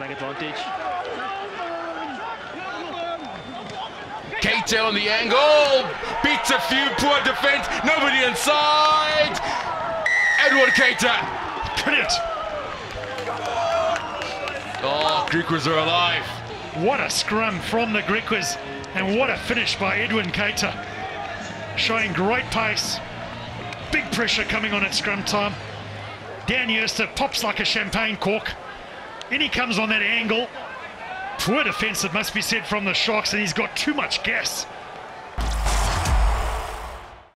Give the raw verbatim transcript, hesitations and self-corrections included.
flag advantage. Keyter on the angle, beats a few, poor defense, nobody inside. Eduan Keyter, Brilliant. oh, Griquas are alive. What a scrum from the Griquas, and what a finish by Eduan Keyter. Showing great pace, big pressure coming on at scrum time. Dan Yerster pops like a champagne cork. In he comes on that angle. Poor defence, it must be said, from the Sharks, and he's got too much gas.